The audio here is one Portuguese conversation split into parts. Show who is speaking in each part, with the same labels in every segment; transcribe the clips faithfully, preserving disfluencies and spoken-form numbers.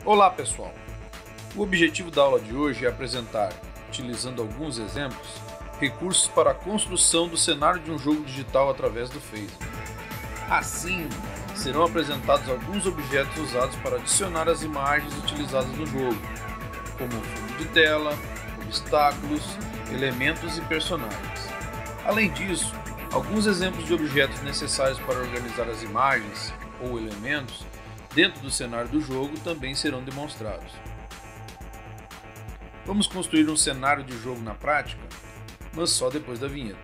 Speaker 1: Olá pessoal! O objetivo da aula de hoje é apresentar, utilizando alguns exemplos, recursos para a construção do cenário de um jogo digital através do Phaser. Assim, serão apresentados alguns objetos usados para adicionar as imagens utilizadas no jogo, como fundo de tela, obstáculos, elementos e personagens. Além disso, alguns exemplos de objetos necessários para organizar as imagens ou elementos dentro do cenário do jogo também serão demonstrados. Vamos construir um cenário de jogo na prática, mas só depois da vinheta.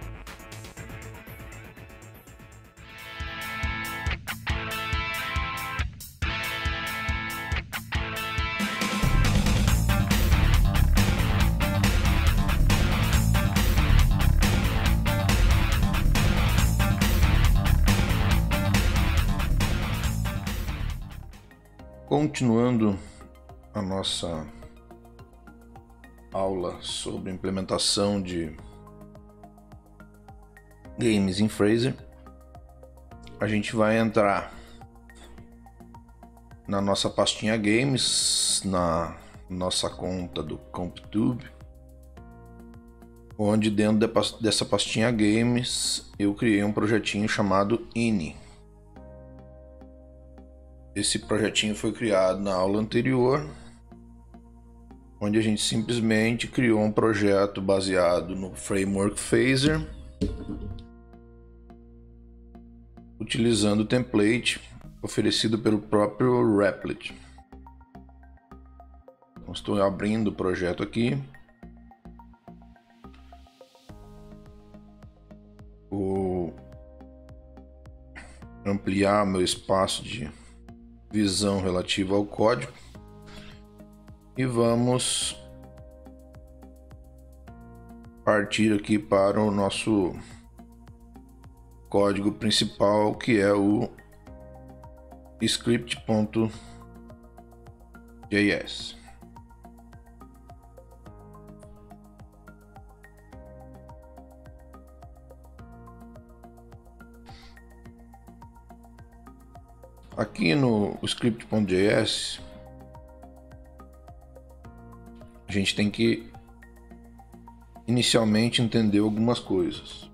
Speaker 1: Continuando a nossa aula sobre implementação de games em Phaser, a gente vai entrar na nossa pastinha Games, na nossa conta do CompTube, onde dentro dessa pastinha Games eu criei um projetinho chamado Ini. Esse projetinho foi criado na aula anterior, onde a gente simplesmente criou um projeto baseado no framework Phaser, utilizando o template oferecido pelo próprio Replit. Então, estou abrindo o projeto aqui. Vou ampliar meu espaço de visão relativa ao código e vamos partir aqui para o nosso código principal, que é o script.js. Aqui no script.js a gente tem que inicialmente entender algumas coisas.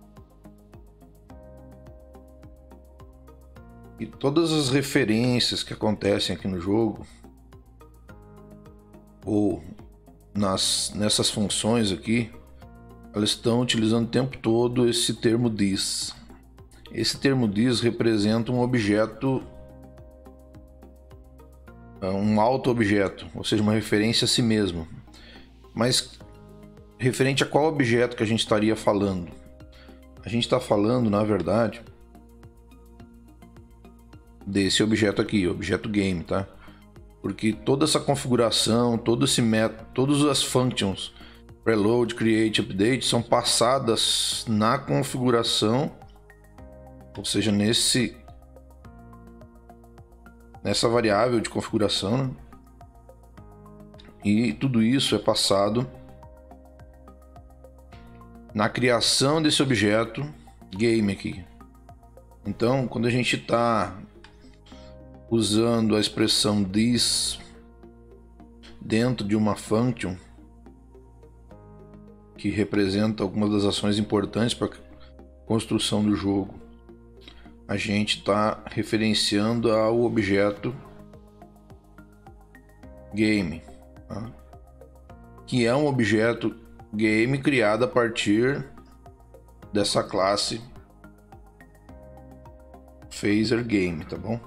Speaker 1: E todas as referências que acontecem aqui no jogo, ou nas, nessas funções aqui, elas estão utilizando o tempo todo esse termo this. Esse termo this representa um objeto, um auto-objeto, ou seja, uma referência a si mesmo. Mas referente a qual objeto que a gente estaria falando? A gente está falando, na verdade, desse objeto aqui, objeto game, tá? Porque toda essa configuração, todo esse método, todas as functions preload, create, update são passadas na configuração, ou seja, nesse nessa variável de configuração, né? E tudo isso é passado na criação desse objeto game aqui. Então, quando a gente está usando a expressão this dentro de uma function que representa algumas das ações importantes para a construção do jogo, a gente está referenciando ao objeto game, tá? Que é um objeto game criado a partir dessa classe Phaser Game, tá bom?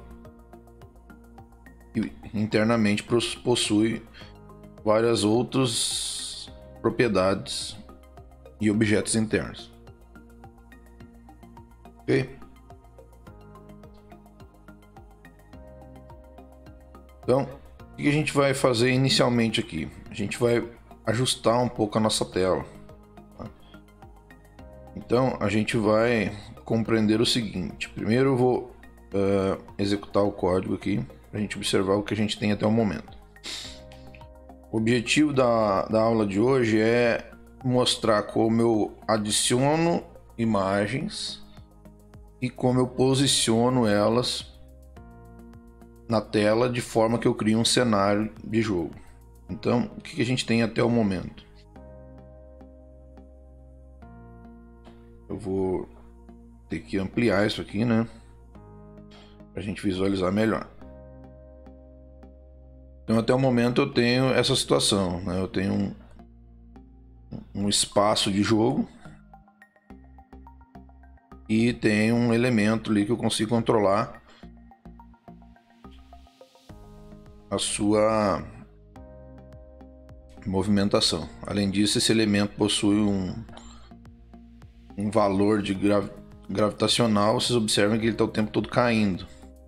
Speaker 1: E internamente possui várias outras propriedades e objetos internos. Ok? Então, o que a gente vai fazer inicialmente aqui? A gente vai ajustar um pouco a nossa tela, tá? Então, a gente vai compreender o seguinte. Primeiro eu vou uh, executar o código aqui, para a gente observar o que a gente tem até o momento. O objetivo da, da aula de hoje é mostrar como eu adiciono imagens e como eu posiciono elas na tela de forma que eu crie um cenário de jogo. Então, o que a gente tem até o momento? Eu vou ter que ampliar isso aqui, né? Para a gente visualizar melhor. Então, até o momento eu tenho essa situação, né? Eu tenho um, um espaço de jogo e tem um elemento ali que eu consigo controlar a sua movimentação. Além disso, esse elemento possui um, um valor de gravi gravitacional. Vocês observam que ele está o tempo todo caindo.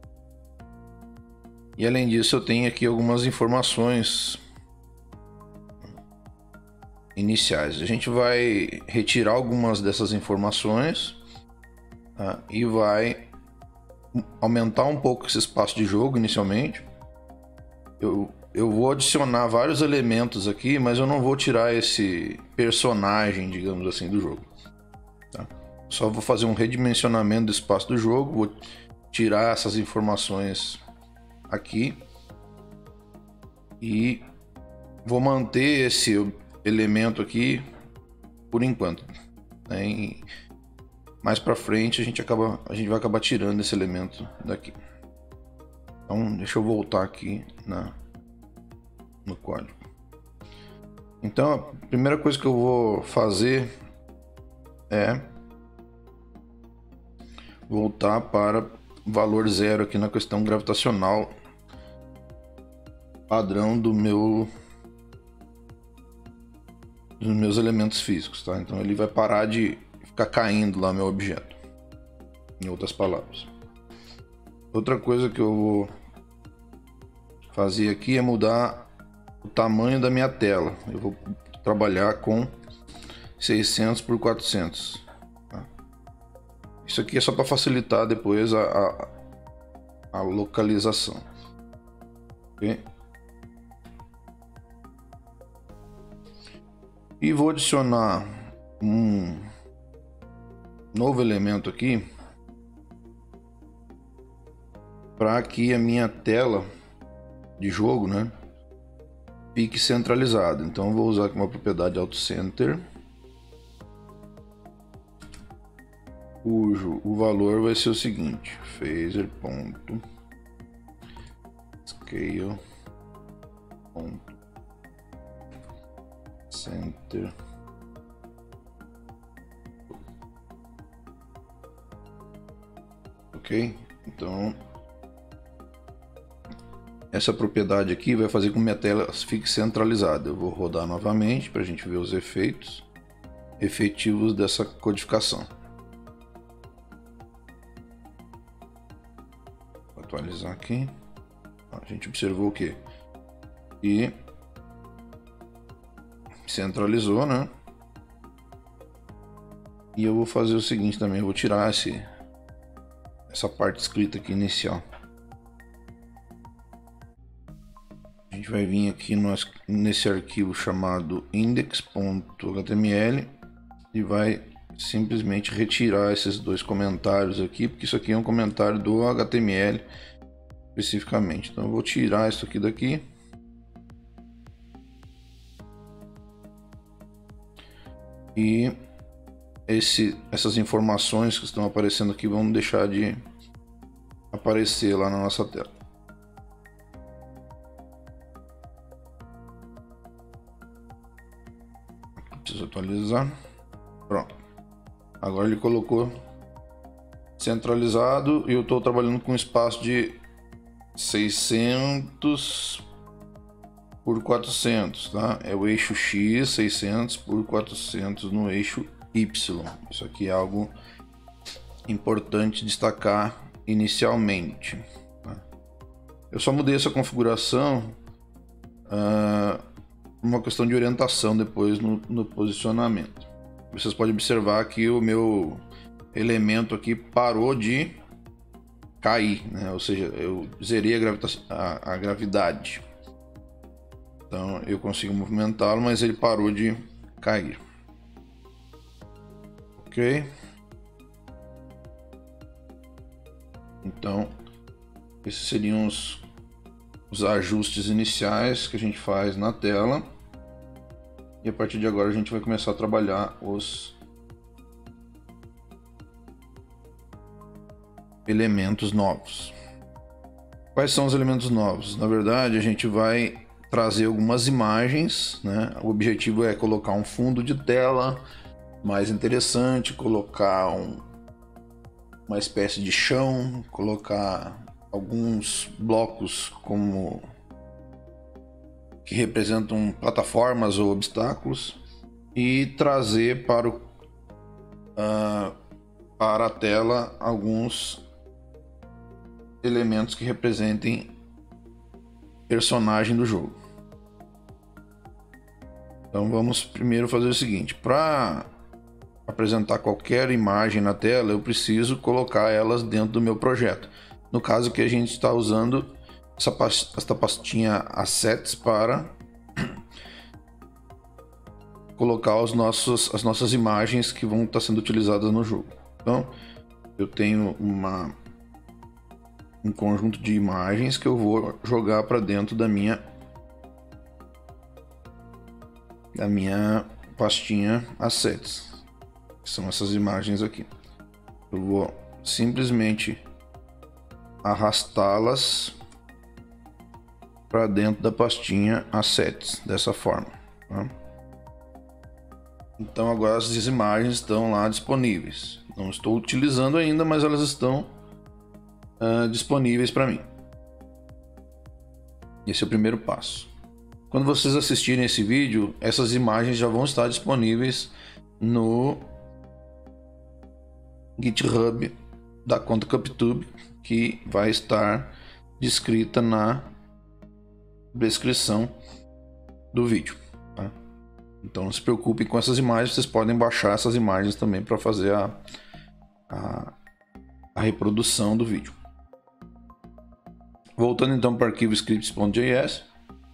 Speaker 1: E além disso, eu tenho aqui algumas informações iniciais. A gente vai retirar algumas dessas informações, tá? E vai aumentar um pouco esse espaço de jogo inicialmente. Eu, eu vou adicionar vários elementos aqui, mas eu não vou tirar esse personagem, digamos assim, do jogo. Tá? Só vou fazer um redimensionamento do espaço do jogo, vou tirar essas informações aqui e vou manter esse elemento aqui por enquanto, né? E mais para frente a gente acaba, a gente vai acabar tirando esse elemento daqui. Então deixa eu voltar aqui na no código. Então a primeira coisa que eu vou fazer é voltar para valor zero aqui na questão gravitacional padrão do meu dos meus elementos físicos, tá? Então ele vai parar de ficar caindo lá meu objeto, em outras palavras. Outra coisa que eu vou fazer aqui é mudar o tamanho da minha tela. Eu vou trabalhar com seiscentos por quatrocentos, tá? Isso aqui é só para facilitar depois a, a, a localização, okay? E vou adicionar um novo elemento aqui para que a minha tela de jogo, né, fique centralizada. Então eu vou usar aqui uma propriedade AutoCenter, cujo o valor vai ser o seguinte: phaser.scale center. Ok, então essa propriedade aqui vai fazer com que minha tela fique centralizada. Eu vou rodar novamente para a gente ver os efeitos efetivos dessa codificação. Vou atualizar aqui. A gente observou o que? E centralizou, né? E eu vou fazer o seguinte também, eu vou tirar esse, essa parte escrita aqui inicial. A gente vai vir aqui no, nesse arquivo chamado index.html e vai simplesmente retirar esses dois comentários aqui, porque isso aqui é um comentário do H T M L especificamente. Então eu vou tirar isso aqui daqui. E esse, essas informações que estão aparecendo aqui vão deixar de aparecer lá na nossa tela. Preciso atualizar. Pronto. Agora ele colocou centralizado e eu estou trabalhando com um espaço de seiscentos por quatrocentos, tá? É o eixo X, seiscentos por quatrocentos no eixo Y. Isso aqui é algo importante destacar inicialmente, tá? Eu só mudei essa configuração uh, uma questão de orientação depois no, no posicionamento. Vocês podem observar que o meu elemento aqui parou de cair, né? Ou seja, eu zerei a, a, a gravidade. Então eu consigo movimentá-lo, mas ele parou de cair. Ok? Então esses seriam os os ajustes iniciais que a gente faz na tela. E a partir de agora a gente vai começar a trabalhar os elementos novos. Quais são os elementos novos? Na verdade, a gente vai trazer algumas imagens, né? O objetivo é colocar um fundo de tela mais interessante, colocar um, uma espécie de chão, colocar alguns blocos como que representam plataformas ou obstáculos e trazer para o uh, para a tela alguns elementos que representem personagem do jogo. Então vamos primeiro fazer o seguinte: para apresentar qualquer imagem na tela, eu preciso colocar elas dentro do meu projeto. No caso que a gente está usando essa, essa pastinha Assets para colocar os nossos, as nossas imagens que vão estar sendo utilizadas no jogo. Então eu tenho uma, um conjunto de imagens que eu vou jogar para dentro da minha da minha pastinha Assets, que são essas imagens aqui. Eu vou simplesmente arrastá-las para dentro da pastinha Assets dessa forma, tá? Então agora as imagens estão lá disponíveis. Não estou utilizando ainda, mas elas estão uh, disponíveis para mim. Esse é o primeiro passo. Quando vocês assistirem esse vídeo, essas imagens já vão estar disponíveis no GitHub da conta CupTube, que vai estar descrita na descrição do vídeo, tá? Então não se preocupem com essas imagens, vocês podem baixar essas imagens também para fazer a, a, a reprodução do vídeo. Voltando então para o arquivo scripts.js,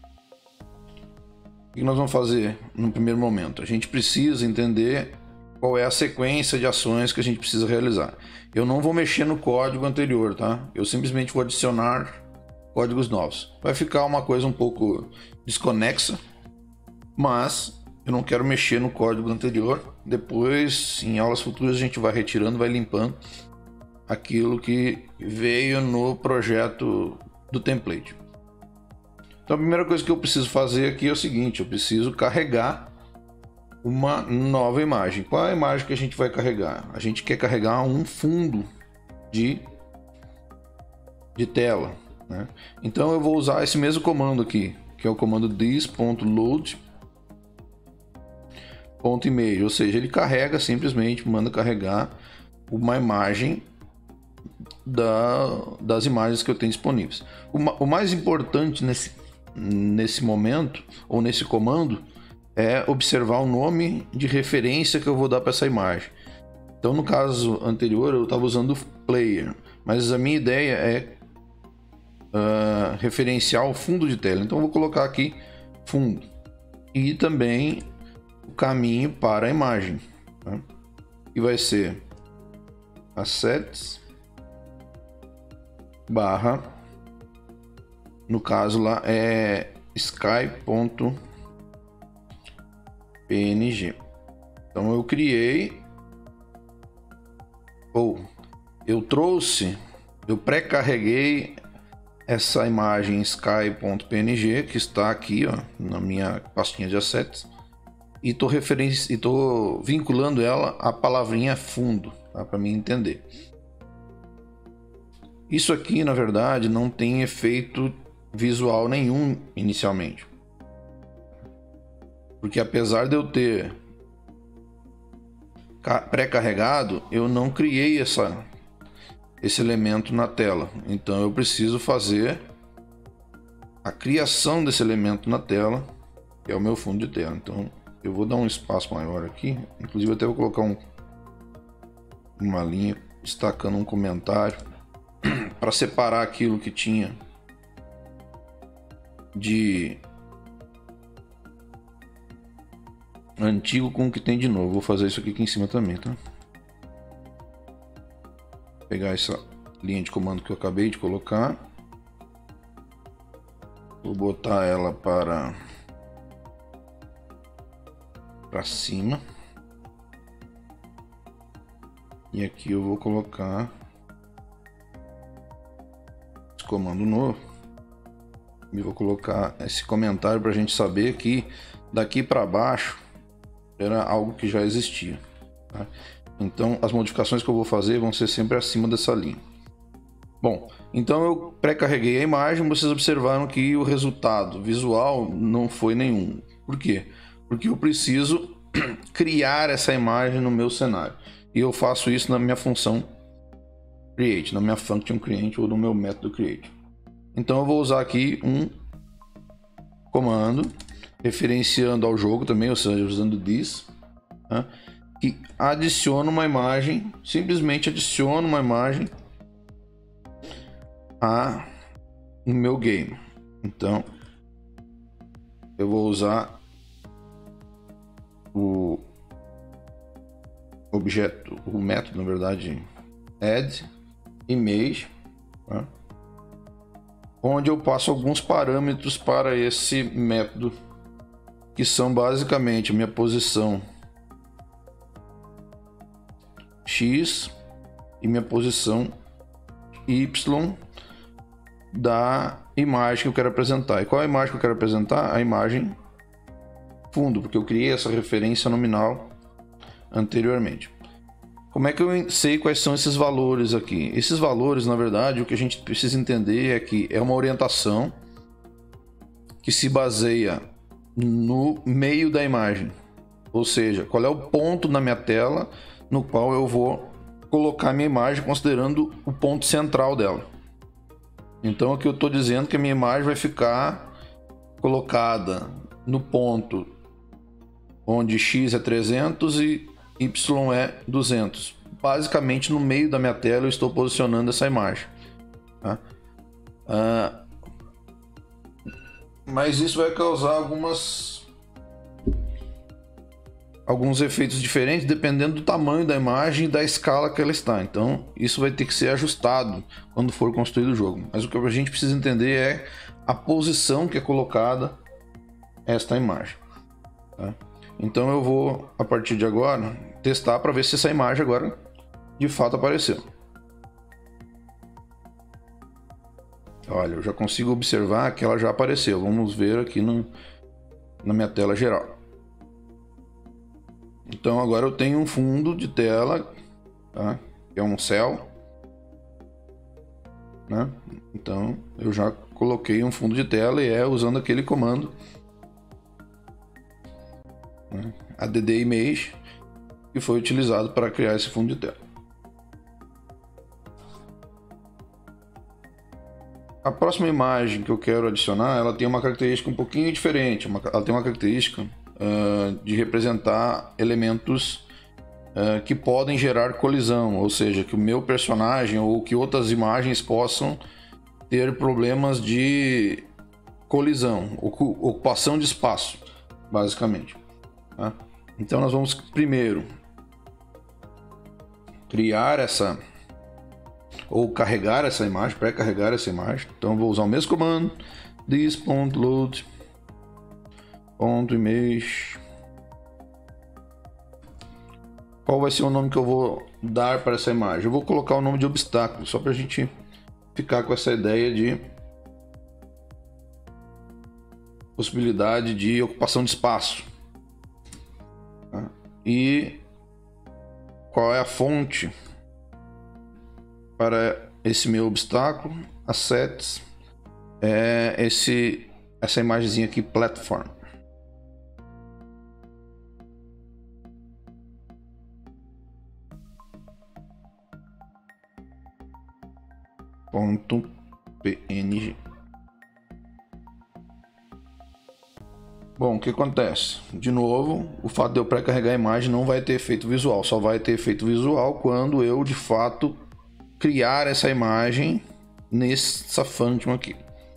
Speaker 1: o que nós vamos fazer no primeiro momento? A gente precisa entender qual é a sequência de ações que a gente precisa realizar. Eu não vou mexer no código anterior, tá? Eu simplesmente vou adicionar códigos novos. Vai ficar uma coisa um pouco desconexa, mas eu não quero mexer no código anterior. Depois, em aulas futuras, a gente vai retirando, vai limpando aquilo que veio no projeto do template. Então a primeira coisa que eu preciso fazer aqui é o seguinte: eu preciso carregar uma nova imagem. Qual é a imagem que a gente vai carregar? A gente quer carregar um fundo de, de tela, né? Então eu vou usar esse mesmo comando aqui, que é o comando this.load.image, ou seja, ele carrega, simplesmente manda carregar uma imagem da, das imagens que eu tenho disponíveis. O, o mais importante nesse, nesse momento, ou nesse comando, é observar o nome de referência que eu vou dar para essa imagem. Então no caso anterior eu estava usando player, mas a minha ideia é uh, referenciar o fundo de tela. Então eu vou colocar aqui fundo e também o caminho para a imagem, tá? E vai ser assets barra, no caso lá é sky.png. Então eu criei, ou eu trouxe, eu pré-carreguei essa imagem sky.png que está aqui, ó, na minha pastinha de assets, e estou referenci... tô vinculando ela à palavrinha fundo, tá? Para mim entender. Isso aqui, na verdade, não tem efeito visual nenhum inicialmente, porque apesar de eu ter pré-carregado, eu não criei essa, esse elemento na tela. Então eu preciso fazer a criação desse elemento na tela, que é o meu fundo de tela. Então eu vou dar um espaço maior aqui, inclusive até vou colocar um, uma linha destacando um comentário para separar aquilo que tinha de antigo com o que tem de novo. Vou fazer isso aqui, aqui em cima também, tá? Pegar essa linha de comando que eu acabei de colocar Vou botar ela para para cima. E aqui eu vou colocar esse comando novo. E vou colocar esse comentário para a gente saber que daqui para baixo era algo que já existia, tá? Então as modificações que eu vou fazer vão ser sempre acima dessa linha. Bom, então eu pré-carreguei a imagem. Vocês observaram que o resultado visual não foi nenhum. Por quê? Porque eu preciso criar essa imagem no meu cenário. E eu faço isso na minha função create, na minha function create ou no meu método create. Então eu vou usar aqui um comando referenciando ao jogo também, ou seja, usando this, né, que adiciona uma imagem, simplesmente adiciona uma imagem a no meu game. Então eu vou usar o objeto, o método, na verdade, add image, tá? Onde eu passo alguns parâmetros para esse método, que são basicamente minha posição X e minha posição Y da imagem que eu quero apresentar. E qual é a imagem que eu quero apresentar? A imagem fundo, porque eu criei essa referência nominal anteriormente. Como é que eu sei quais são esses valores aqui? Esses valores, na verdade, o que a gente precisa entender é que é uma orientação que se baseia no meio da imagem. Ou seja, qual é o ponto na minha tela no qual eu vou colocar minha imagem considerando o ponto central dela. Então aqui eu estou dizendo que a minha imagem vai ficar colocada no ponto onde X é trezentos e Y é duzentos. Basicamente no meio da minha tela eu estou posicionando essa imagem, tá? Ah, mas isso vai causar algumas alguns efeitos diferentes dependendo do tamanho da imagem e da escala que ela está. Então isso vai ter que ser ajustado quando for construído o jogo. Mas o que a gente precisa entender é a posição que é colocada esta imagem, tá? Então eu vou, a partir de agora, testar para ver se essa imagem agora de fato apareceu. Olha, eu já consigo observar que ela já apareceu. Vamos ver aqui no, na minha tela geral. Então agora eu tenho um fundo de tela, tá? Que é um céu, né? Então eu já coloquei um fundo de tela e é usando aquele comando, né? add image, que foi utilizado para criar esse fundo de tela. A próxima imagem que eu quero adicionar, ela tem uma característica um pouquinho diferente. Uma, ela tem uma característica uh, de representar elementos uh, que podem gerar colisão, ou seja, que o meu personagem ou que outras imagens possam ter problemas de colisão, ocupação de espaço, basicamente, tá? Então nós vamos primeiro criar essa ou carregar essa imagem, pré-carregar essa imagem. Então eu vou usar o mesmo comando, this.load .image. Qual vai ser o nome que eu vou dar para essa imagem? Eu vou colocar o nome de obstáculo, só para a gente ficar com essa ideia de possibilidade de ocupação de espaço. Tá? E qual é a fonte para esse meu obstáculo? Assets é esse, essa imagenzinha aqui, platform. Ponto .png. Bom, o que acontece? De novo, o fato de eu pré-carregar a imagem não vai ter efeito visual, só vai ter efeito visual quando eu de fato criar essa imagem nessa function aqui.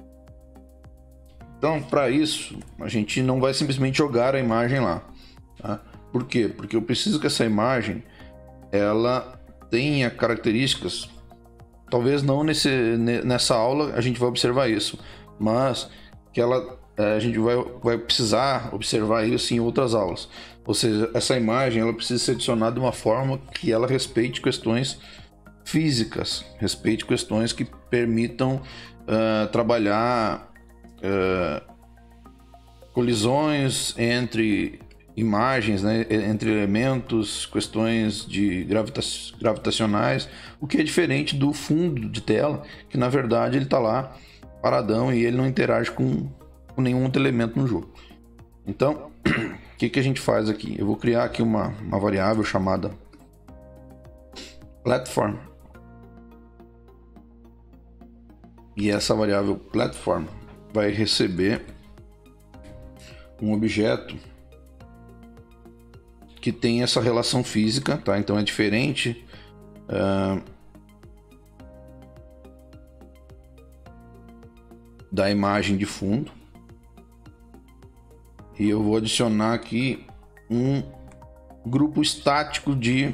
Speaker 1: Então, para isso, a gente não vai simplesmente jogar a imagem lá, tá? Por quê? Porque eu preciso que essa imagem ela tenha características. Talvez não nesse, nessa aula a gente vai observar isso, mas que ela, a gente vai, vai precisar observar isso em outras aulas. Ou seja, essa imagem ela precisa ser adicionada de uma forma que ela respeite questões físicas, respeite questões que permitam uh, trabalhar uh, colisões entre imagens, né, entre elementos, questões de gravita gravitacionais, o que é diferente do fundo de tela, que na verdade ele está lá paradão e ele não interage com, com nenhum outro elemento no jogo. Então, o que, que a gente faz aqui? Eu vou criar aqui uma, uma variável chamada platform. E essa variável platform vai receber um objeto que tem essa relação física, tá? Então é diferente uh, da imagem de fundo. E eu vou adicionar aqui um grupo estático de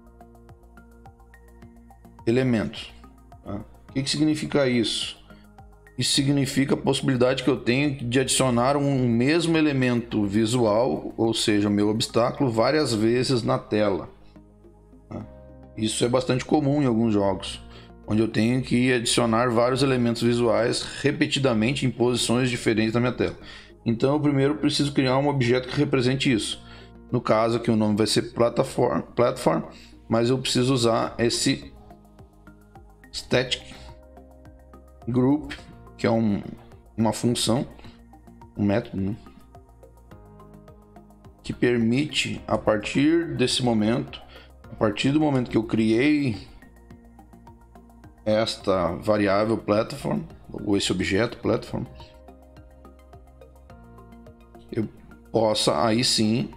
Speaker 1: elementos. Tá? O que, que significa isso? Isso significa a possibilidade que eu tenho de adicionar um mesmo elemento visual, ou seja, o meu obstáculo, várias vezes na tela. Isso é bastante comum em alguns jogos, onde eu tenho que adicionar vários elementos visuais repetidamente em posições diferentes na minha tela. Então eu primeiro preciso criar um objeto que represente isso. No caso aqui o nome vai ser platform, platform mas eu preciso usar esse static group, que é um, uma função, um método, né? Que permite, a partir desse momento, a partir do momento que eu criei esta variável platform, ou esse objeto platform, eu possa aí sim,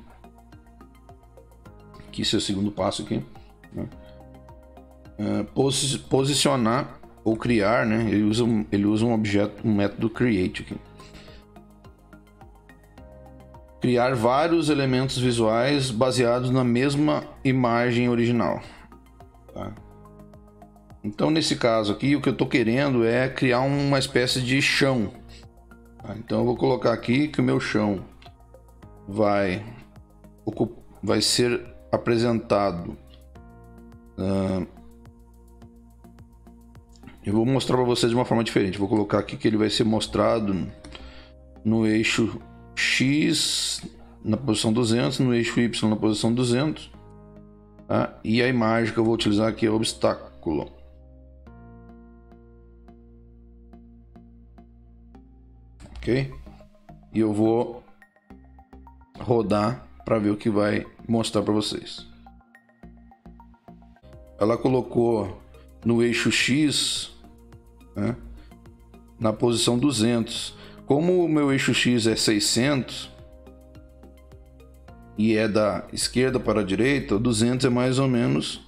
Speaker 1: que esse é o segundo passo aqui, né? uh, posi posicionar ou criar, né? Ele usa um, ele usa um objeto, um método create aqui. Criar vários elementos visuais baseados na mesma imagem original. Tá? Então nesse caso aqui o que eu estou querendo é criar uma espécie de chão. Tá? Então eu vou colocar aqui que o meu chão vai vai ser apresentado. Uh, Eu vou mostrar para vocês de uma forma diferente. Vou colocar aqui que ele vai ser mostrado no eixo X na posição duzentos, no eixo Y na posição duzentos. Tá? E a imagem que eu vou utilizar aqui é o obstáculo. Ok? E eu vou rodar para ver o que vai mostrar para vocês. Ela colocou no eixo X, né, na posição duzentos. Como o meu eixo X é seiscentos e é da esquerda para a direita, o duzentos é mais ou menos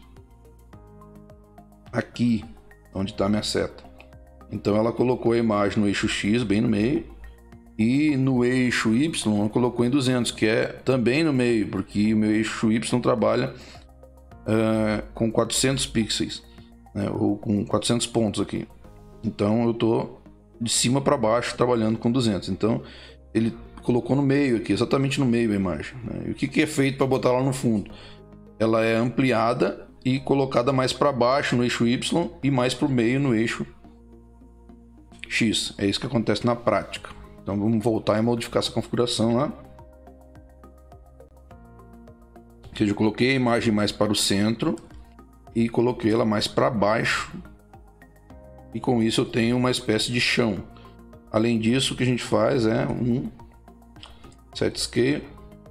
Speaker 1: aqui, onde está a minha seta. Então ela colocou a imagem no eixo X, bem no meio, e no eixo Y ela colocou em duzentos, que é também no meio, porque o meu eixo Y trabalha uh, com quatrocentos pixels. Né, ou com quatrocentos pontos aqui. Então eu estou de cima para baixo trabalhando com duzentos. Então ele colocou no meio aqui, exatamente no meio a imagem. Né? E o que, que é feito para botar lá no fundo? Ela é ampliada e colocada mais para baixo no eixo Y e mais para o meio no eixo X. É isso que acontece na prática. Então vamos voltar e modificar essa configuração lá. Ou seja, eu coloquei a imagem mais para o centro e coloquei ela mais para baixo, e com isso eu tenho uma espécie de chão. Além disso, o que a gente faz é um set scale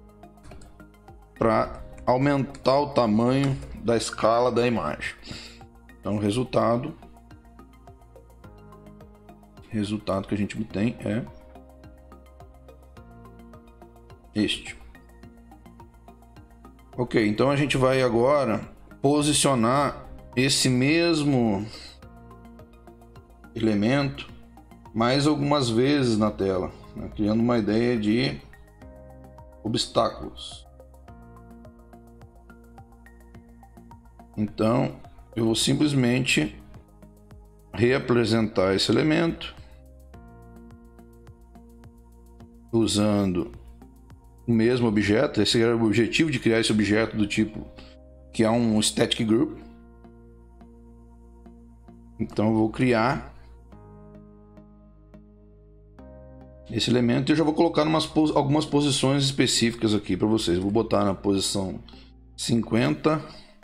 Speaker 1: para aumentar o tamanho da escala da imagem. Então o resultado resultado que a gente obtém é este. Ok, então a gente vai agora posicionar esse mesmo elemento mais algumas vezes na tela, né? Criando uma ideia de obstáculos. Então eu vou simplesmente reapresentar esse elemento usando o mesmo objeto. Esse era o objetivo de criar esse objeto do tipo que é um static group. Então eu vou criar esse elemento e eu já vou colocar umas, algumas posições específicas aqui para vocês. Eu vou botar na posição cinquenta,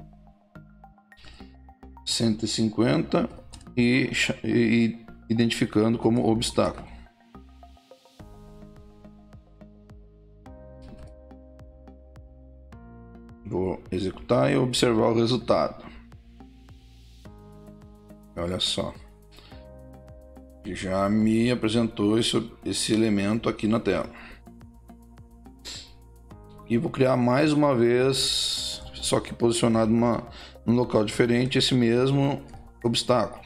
Speaker 1: cento e cinquenta e, e identificando como obstáculo. Vou executar e observar o resultado. Olha só, já me apresentou esse, esse elemento aqui na tela. E vou criar mais uma vez, só que posicionado numa, num local diferente, esse mesmo obstáculo.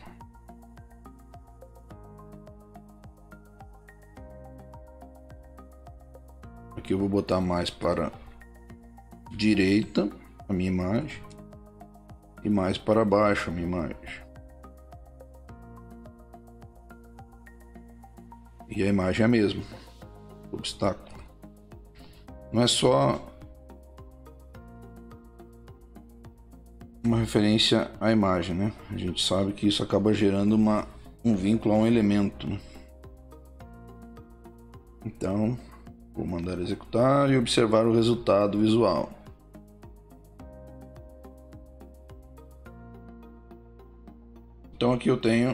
Speaker 1: Aqui eu vou botar mais para direita a minha imagem e mais para baixo a minha imagem. E a imagem é a mesma, obstáculo. Não é só uma referência à imagem, né? A gente sabe que isso acaba gerando uma, um vínculo a um elemento, né? Então, vou mandar executar e observar o resultado visual. Então aqui eu tenho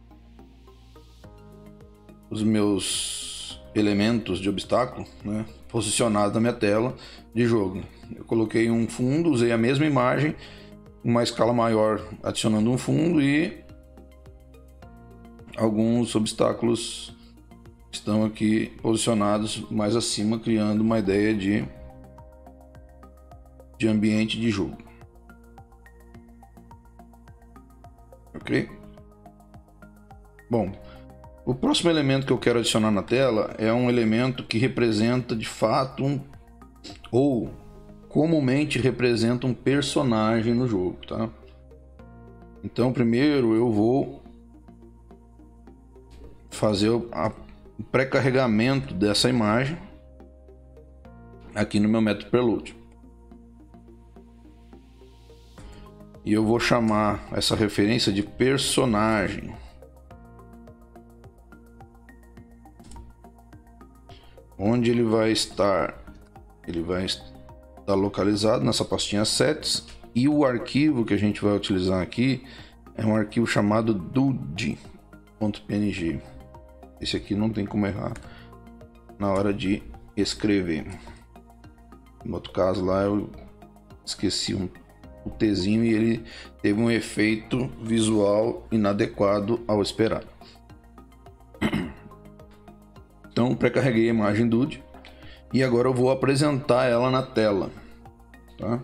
Speaker 1: os meus elementos de obstáculo, né, posicionados na minha tela de jogo. Eu coloquei um fundo, usei a mesma imagem, uma escala maior adicionando um fundo e alguns obstáculos estão aqui posicionados mais acima, criando uma ideia de, de ambiente de jogo. Ok? Bom, o próximo elemento que eu quero adicionar na tela é um elemento que representa de fato um, ou comumente representa um personagem no jogo, tá? Então primeiro eu vou fazer o pré-carregamento dessa imagem aqui no meu método prelude. E eu vou chamar essa referência de personagem. Onde ele vai estar? Ele vai estar localizado nessa pastinha assets, e o arquivo que a gente vai utilizar aqui é um arquivo chamado dude.png. Esse aqui não tem como errar na hora de escrever. No outro caso lá eu esqueci um, o Tzinho e ele teve um efeito visual inadequado ao esperado. Então pré-carreguei a imagem dude e agora eu vou apresentar ela na tela, tá?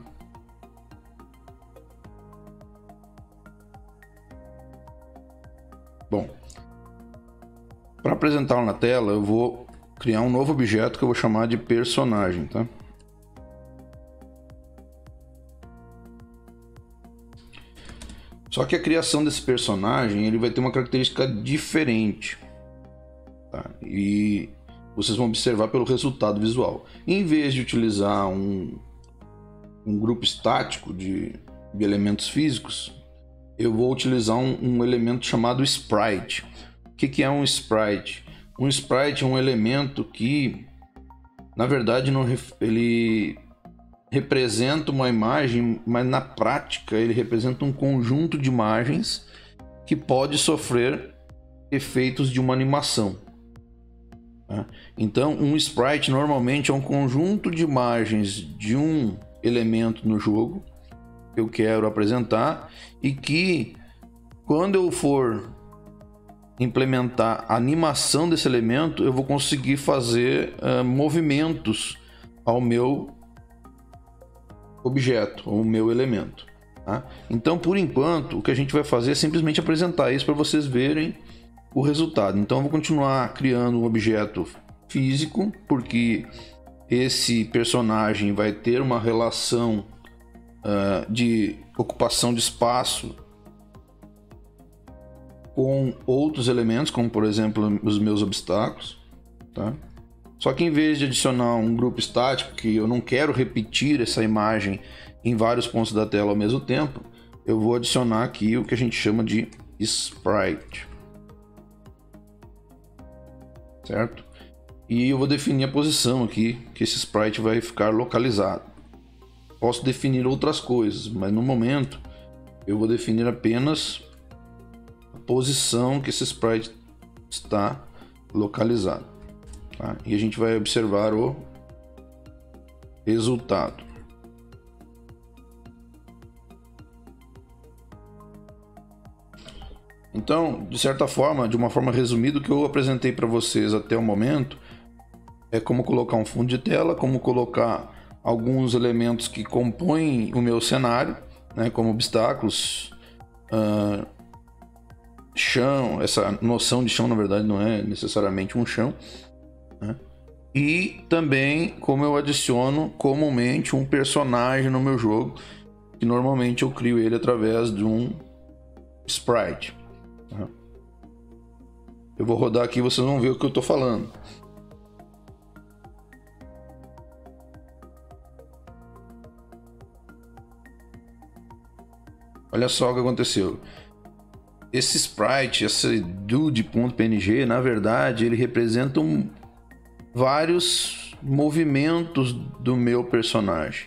Speaker 1: Bom, para apresentá-la na tela eu vou criar um novo objeto que eu vou chamar de personagem, tá? Só que a criação desse personagem ele vai ter uma característica diferente. Tá? E vocês vão observar pelo resultado visual. Em vez de utilizar um, um grupo estático de, de elementos físicos, eu vou utilizar um, um elemento chamado sprite. O que, que é um sprite? Um sprite é um elemento que, na verdade, não, ele representa uma imagem, mas na prática ele representa um conjunto de imagens que pode sofrer efeitos de uma animação. Então, um sprite normalmente é um conjunto de imagens de um elemento no jogo que eu quero apresentar e que, quando eu for implementar a animação desse elemento, eu vou conseguir fazer uh, movimentos ao meu objeto, ao meu elemento. Tá? Então, por enquanto, o que a gente vai fazer é simplesmente apresentar isso para vocês verem o resultado. Então eu vou continuar criando um objeto físico, porque esse personagem vai ter uma relação uh, de ocupação de espaço com outros elementos, como por exemplo os meus obstáculos, tá? Só que em vez de adicionar um grupo estático, que eu não quero repetir essa imagem em vários pontos da tela ao mesmo tempo, eu vou adicionar aqui o que a gente chama de sprite, certo? E eu vou definir a posição aqui que esse sprite vai ficar localizado. Posso definir outras coisas, mas no momento eu vou definir apenas a posição que esse sprite está localizado, tá? E a gente vai observar o resultado. Então, de certa forma, de uma forma resumida, o que eu apresentei para vocês até o momento é como colocar um fundo de tela, como colocar alguns elementos que compõem o meu cenário, né, como obstáculos, uh, chão. Essa noção de chão, na verdade, não é necessariamente um chão, né? E também como eu adiciono comumente um personagem no meu jogo, que normalmente eu crio ele através de um sprite. Eu vou rodar aqui e vocês vão ver o que eu estou falando. Olha só o que aconteceu. Esse sprite, esse dude.png, na verdade, ele representa um, vários movimentos do meu personagem.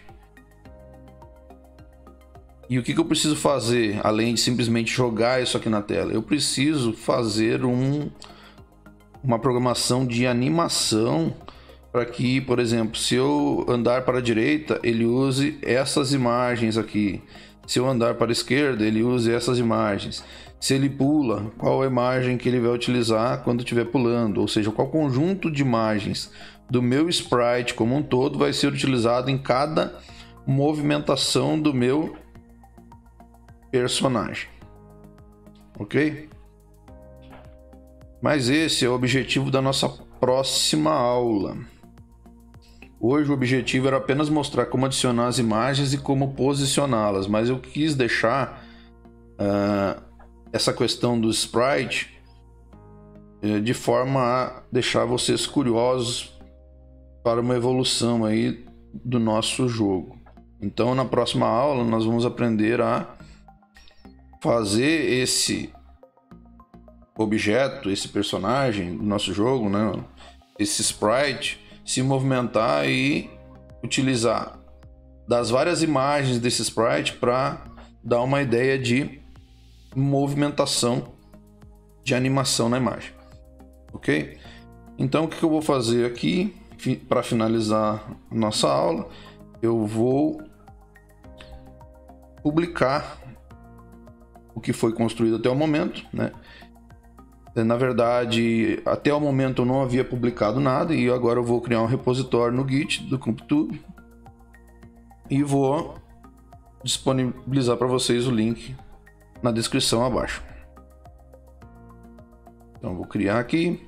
Speaker 1: E o que, que eu preciso fazer, além de simplesmente jogar isso aqui na tela? Eu preciso fazer um, uma programação de animação para que, por exemplo, se eu andar para a direita, ele use essas imagens aqui. Se eu andar para a esquerda, ele use essas imagens. Se ele pula, qual a imagem que ele vai utilizar quando estiver pulando? Ou seja, qual conjunto de imagens do meu sprite como um todo vai ser utilizado em cada movimentação do meu personagem. Ok? Mas esse é o objetivo da nossa próxima aula. Hoje o objetivo era apenas mostrar como adicionar as imagens e como posicioná-las, mas eu quis deixar uh, essa questão do sprite uh, de forma a deixar vocês curiosos para uma evolução aí do nosso jogo. Então, na próxima aula nós vamos aprender a fazer esse objeto, esse personagem do nosso jogo, né? Esse sprite se movimentar e utilizar das várias imagens desse sprite para dar uma ideia de movimentação, de animação na imagem, ok? Então o que eu vou fazer aqui para finalizar a nossa aula? Eu vou publicar o que foi construído até o momento, né? Na verdade, até o momento eu não havia publicado nada e agora eu vou criar um repositório no Git do CompTube e vou disponibilizar para vocês o link na descrição abaixo. Então vou criar aqui.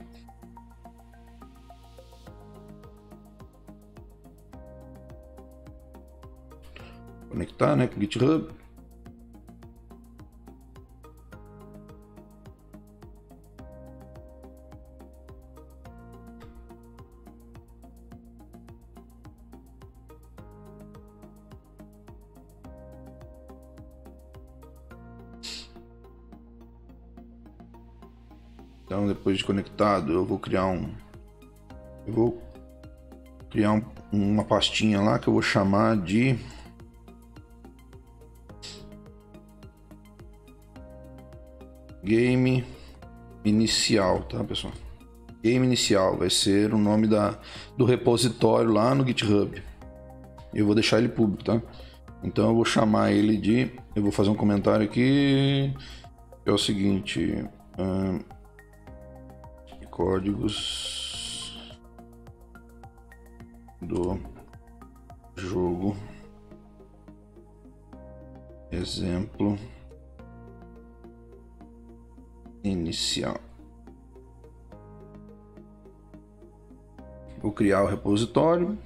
Speaker 1: Conectar, né, com o GitHub. Então, depois de conectado, eu vou criar um eu vou criar um, uma pastinha lá que eu vou chamar de game inicial, tá, pessoal? Game inicial vai ser o nome da, do repositório lá no GitHub. Eu vou deixar ele público, tá? Então eu vou chamar ele de, eu vou fazer um comentário aqui, que é o seguinte: hum, códigos do jogo exemplo inicial. Vou criar o repositório.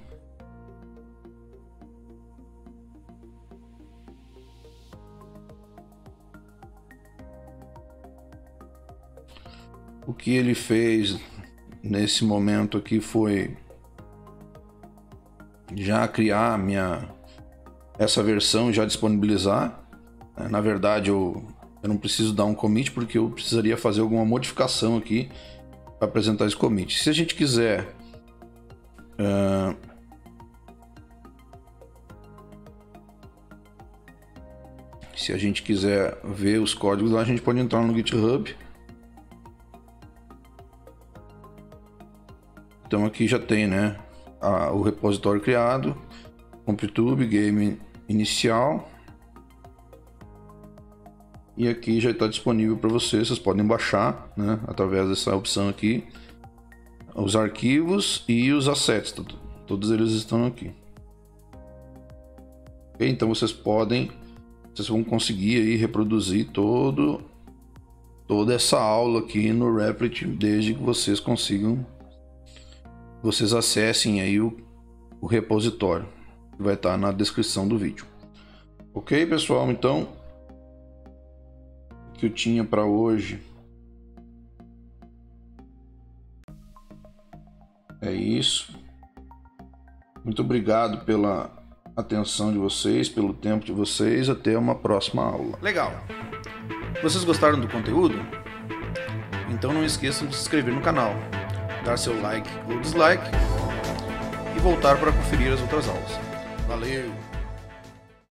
Speaker 1: O que ele fez nesse momento aqui foi já criar a minha essa versão e já disponibilizar. Na verdade, eu, eu não preciso dar um commit porque eu precisaria fazer alguma modificação aqui para apresentar esse commit. Se a gente quiser uh, se a gente quiser ver os códigos lá, a gente pode entrar no GitHub. Então aqui já tem, né, a, o repositório criado, CompuTube, game inicial. E aqui já está disponível para vocês, vocês podem baixar, né, através dessa opção aqui, os arquivos e os assets, todos eles estão aqui. Okay? Então vocês podem, vocês vão conseguir aí reproduzir todo, toda essa aula aqui no Replit, desde que vocês consigam, vocês acessem aí o, o repositório, que vai estar na descrição do vídeo. Ok, pessoal? Então, que eu tinha para hoje é isso. Muito obrigado pela atenção de vocês, pelo tempo de vocês. Até uma próxima aula. Legal. Vocês gostaram do conteúdo? Então não esqueçam de se inscrever no canal, dar seu like ou dislike e voltar para conferir as outras aulas. Valeu!